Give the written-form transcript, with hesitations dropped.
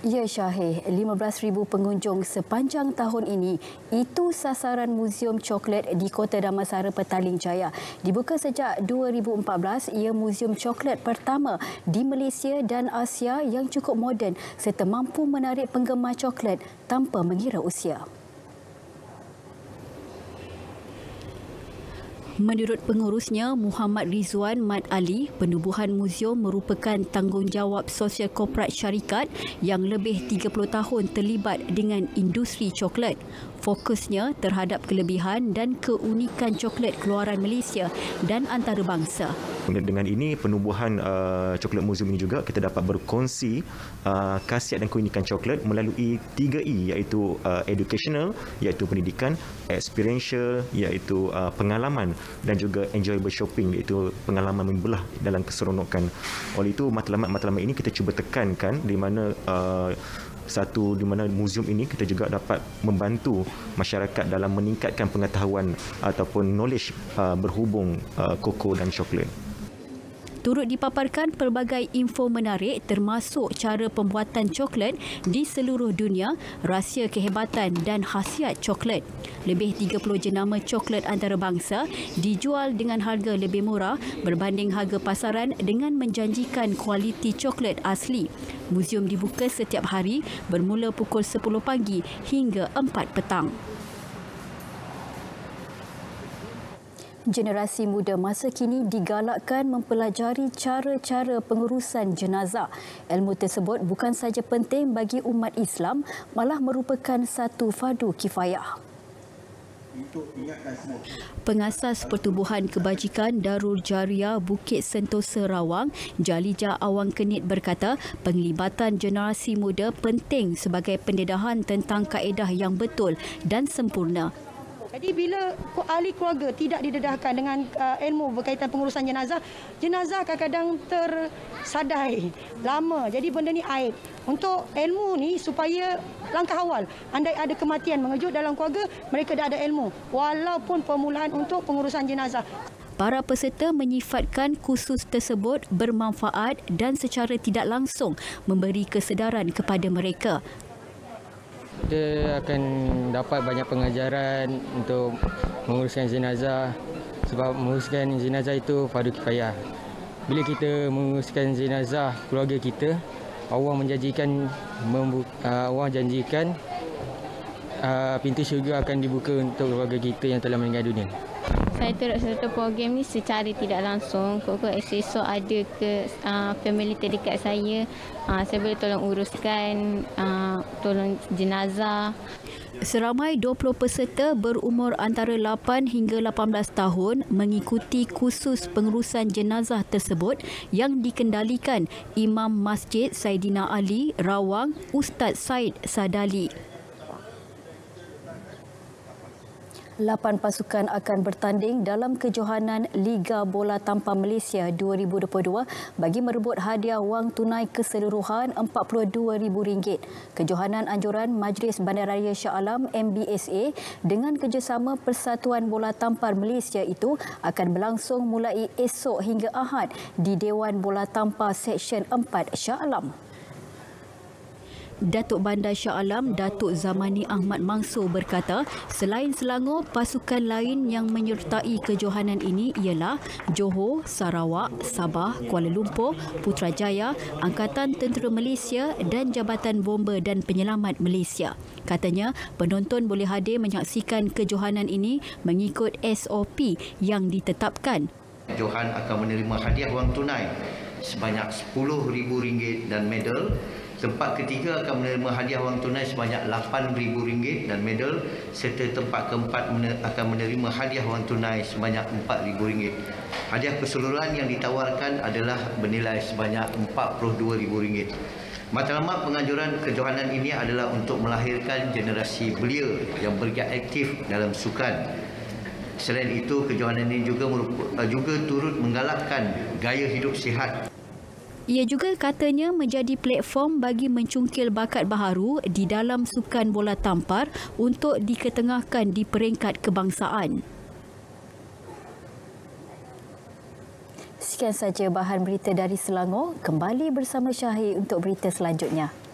Ya Syahir, 15,000 pengunjung sepanjang tahun ini. Itu sasaran Muzium Coklat di Kota Damansara Petaling Jaya. Dibuka sejak 2014, ia muzium coklat pertama di Malaysia dan Asia yang cukup moden serta mampu menarik penggemar coklat tanpa mengira usia. Menurut pengurusnya, Muhammad Rizwan Mat Ali, penubuhan muzium merupakan tanggungjawab sosial korporat syarikat yang lebih 30 tahun terlibat dengan industri coklat. Fokusnya terhadap kelebihan dan keunikan coklat keluaran Malaysia dan antarabangsa. Dengan ini, penubuhan coklat muzium ini juga kita dapat berkongsi khasiat dan keunikan coklat melalui 3E, iaitu educational, iaitu pendidikan, experiential, iaitu pengalaman, dan juga enjoyable shopping, iaitu pengalaman membelah dalam keseronokan. Oleh itu, matlamat-matlamat ini kita cuba tekankan di mana di mana muzium ini kita juga dapat membantu masyarakat dalam meningkatkan pengetahuan ataupun knowledge berhubung koko dan coklat. Turut dipaparkan pelbagai info menarik termasuk cara pembuatan coklat di seluruh dunia, rahsia kehebatan dan khasiat coklat. Lebih 30 jenama coklat antarabangsa dijual dengan harga lebih murah berbanding harga pasaran dengan menjanjikan kualiti coklat asli. Muzium dibuka setiap hari bermula pukul 10 pagi hingga 4 petang. Generasi muda masa kini digalakkan mempelajari cara-cara pengurusan jenazah. Ilmu tersebut bukan sahaja penting bagi umat Islam, malah merupakan satu fardu kifayah. Pengasas Pertubuhan Kebajikan Darul Jariah Bukit Sentosa Rawang, Jalija Awang Kenit berkata, penglibatan generasi muda penting sebagai pendedahan tentang kaedah yang betul dan sempurna. Jadi bila ahli keluarga tidak didedahkan dengan ilmu berkaitan pengurusan jenazah, jenazah kadang-kadang tersadai lama. Jadi benda ni aib. Untuk ilmu ni supaya langkah awal, andai ada kematian mengejut dalam keluarga, mereka dah ada ilmu. Walaupun permulaan untuk pengurusan jenazah. Para peserta menyifatkan kursus tersebut bermanfaat dan secara tidak langsung memberi kesedaran kepada mereka. Kita akan dapat banyak pengajaran untuk menguruskan jenazah, sebab menguruskan jenazah itu fardu kifayah. Bila kita menguruskan jenazah keluarga kita, Allah janjikan pintu syurga akan dibuka untuk keluarga kita yang telah meninggal dunia. Saya turut serta program ni secara tidak langsung. Esok ada ke family terdekat saya, saya boleh tolong uruskan, tolong jenazah. Seramai 20 peserta berumur antara 8 hingga 18 tahun mengikuti kursus pengurusan jenazah tersebut yang dikendalikan Imam Masjid Saidina Ali, Rawang, Ustaz Said Sadali. 8 pasukan akan bertanding dalam kejohanan Liga Bola Tampar Malaysia 2022 bagi merebut hadiah wang tunai keseluruhan RM42,000. Kejohanan anjuran Majlis Bandaraya Shah Alam MBSA dengan kerjasama Persatuan Bola Tampar Malaysia itu akan berlangsung mulai esok hingga Ahad di Dewan Bola Tampar Seksyen 4 Shah Alam. Datuk Bandar Shah Alam, Datuk Zamani Ahmad Mansur berkata, selain Selangor, pasukan lain yang menyertai kejohanan ini ialah Johor, Sarawak, Sabah, Kuala Lumpur, Putrajaya, Angkatan Tentera Malaysia dan Jabatan Bomba dan Penyelamat Malaysia. Katanya, penonton boleh hadir menyaksikan kejohanan ini mengikut SOP yang ditetapkan. Johan akan menerima hadiah wang tunai sebanyak RM10,000 dan medal. Tempat ketiga akan menerima hadiah wang tunai sebanyak RM8,000 dan medal, serta tempat keempat akan menerima hadiah wang tunai sebanyak RM4,000. Hadiah keseluruhan yang ditawarkan adalah bernilai sebanyak RM42,000. Matlamat penganjuran kejohanan ini adalah untuk melahirkan generasi belia yang bergiat aktif dalam sukan. Selain itu, kejohanan ini juga turut menggalakkan gaya hidup sihat. Ia juga katanya menjadi platform bagi mencungkil bakat baharu di dalam sukan bola tampar untuk diketengahkan di peringkat kebangsaan. Sekian saja bahan berita dari Selangor. Kembali bersama Syahir untuk berita selanjutnya.